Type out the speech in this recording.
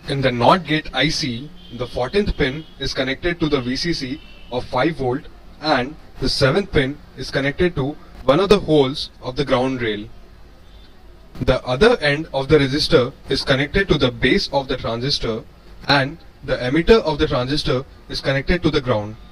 In the NOT gate IC, the 14th pin is connected to the VCC of 5 volt and the 7th pin is connected to one of the holes of the ground rail. The other end of the resistor is connected to the base of the transistor and the emitter of the transistor is connected to the ground.